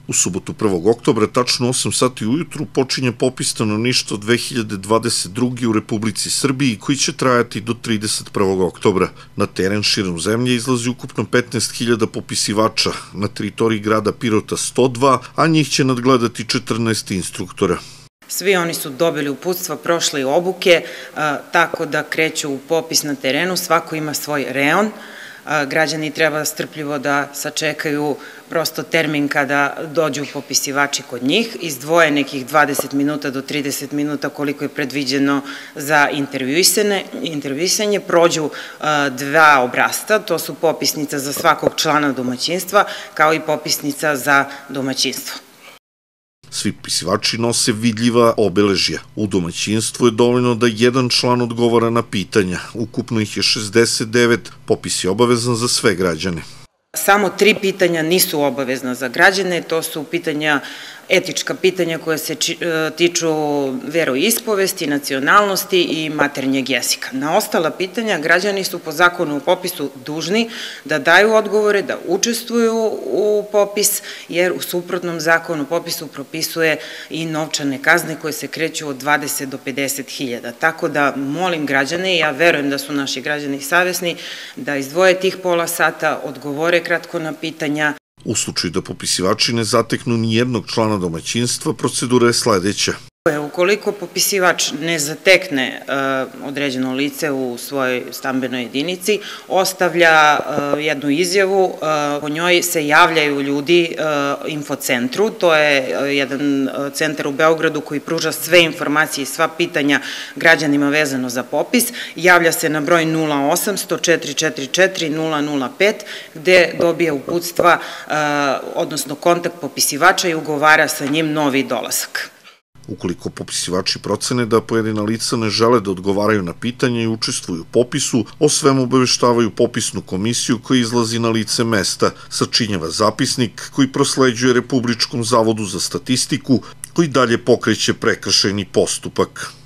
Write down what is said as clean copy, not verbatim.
U subotu 1. oktobra, tačno 8 sati ujutru, počinje popis stanovništva 2022. u Republici Srbiji, koji će trajati do 31. oktobra. Na teren širom zemlje izlazi ukupno 15.000 popisivača, na teritoriji grada Pirota 102, a njih će nadgledati 14 instruktora. Svi oni su dobili uputstva, prošli obuke, tako da kreću u popis na terenu, svako ima svoj reon. Građani treba strpljivo da sačekaju prosto termin kada dođu popisivači kod njih, izdvoje nekih 20 minuta do 30 minuta koliko je predviđeno za intervjuisanje, prođu dva obrasca, to su popisnica za svakog člana domaćinstva kao i popisnica za domaćinstvo. Svi popisivači nose vidljiva obeležja. U domaćinstvu je dovoljno da jedan član odgovara na pitanja. Ukupno ih je 69, popis je obavezan za sve građane. Samo 3 pitanja nisu obavezna za građane, to su etička pitanja koja se tiču veroispovesti, nacionalnosti i maternjeg jezika. Na ostala pitanja građani su po zakonu o popisu dužni da daju odgovore, da učestvuju u popis, jer u suprotnom zakonu o popisu propisuje i novčane kazne koje se kreću od 20 do 50.000. Tako da molim građane, ja verujem da su naši građani savesni, da izdvoje tih pola sata, odgovore kratko na pitanja. U slučaju da popisivači ne zateknu ni jednog člana domaćinstva, procedura je sledeća. Ukoliko popisivač ne zatekne određeno lice u svojoj stambenoj jedinici, ostavlja jednu izjavu, po njoj se javljaju ljudi infocentru, to je jedan centar u Beogradu koji pruža sve informacije i sva pitanja građanima vezano za popis, javlja se na broj 0800-444-005 gde dobije uputstva, odnosno kontakt popisivača i ugovara sa njim novi dolazak. Ukoliko popisivači procene da pojedina lica ne žele da odgovaraju na pitanja i učestvuju u popisu, o svemu obaveštavaju popisnu komisiju koja izlazi na lice mesta, sačinjava zapisnik koji prosleđuje Republičkom zavodu za statistiku, koji dalje pokreće prekršajni postupak.